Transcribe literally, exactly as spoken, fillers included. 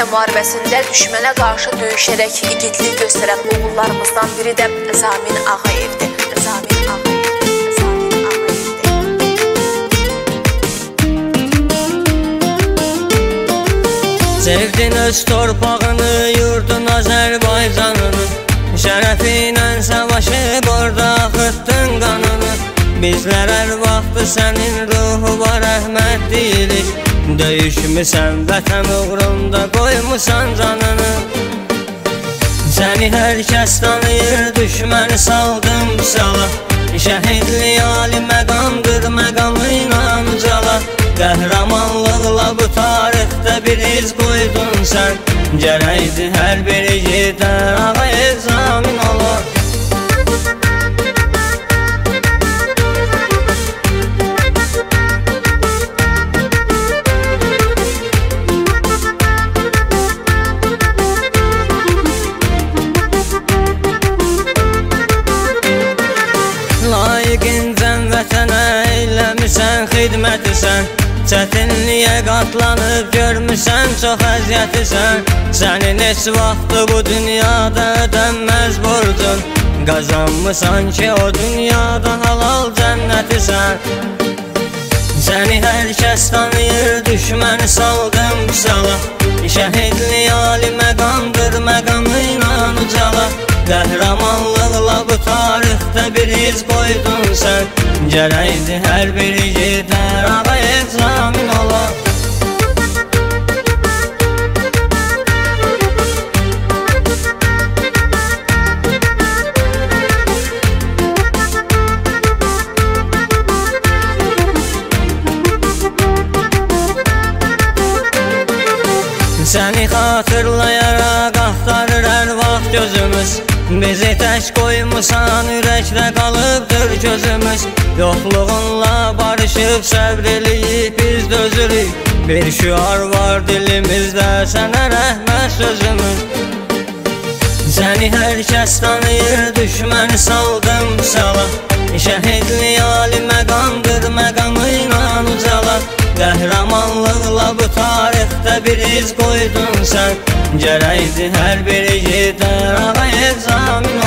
Vətən müharibəsində düşmənə qarşı döyüşərək igidlik göstərən oğullarımızdan biri də Zamin Ağayevdir. Zamin Ağayevdir. Zamin Ağayevdir. Sevdin öz torpağını, yurdun Azərbaycanını, şərəfinə savaşıb orada axıtdın qanını. Bizlər hər vaxtı sənin ruhu var rəhmət deyirik. Döyüşmüsən vətən uğrunda qoymusan canını. Səni hər kəs tanıyır, düşməni saldın bu sala. Şəhidli ali məqamdır, məqamı inan ucala. Qəhrəmanlıqla bu tarixdə bir iz qoydun sən. Gərəkdir hər biri gedər Ağayev zamin olar. Layiqincən vətənə eyləmisən xidmətisən. Çətinliyə qatlanıb görmüsən çox əziyyətisən. Sənin heç vaxtı bu dünyada ödənməz borcun. Qazanmısan ki o dünyada halal cənnətisən. Səni hər kəs tanıyır, düşməni saldın bu sala. Şəhidli ali məqamdır, məqamı inan ucala. Qəhrəmanlıqla bu tarixdə bir iz qoydun sən. Gərəkdir hər biri gedər Ağayev zamin olar. Səni xatırlayaraq axtarır hər vaxt gözümüz. Bizi tək qoymusan, ürəkdə qalıbdır gözümüz. Yoxluğunla barışıb səbr eləyib biz dözürük. Bir şüar var dilimizdə, sənə rəhmət sözümüz. Səni hər kəs tanıyır, düşməni saldın bu sala. Şəhidli ali məqamdır, məqamı inan ucala. Qəhrəmanlıqla bu tarixdə bir iz qoydun sən. Gərəkdir hər biri gedər Ağayev zamin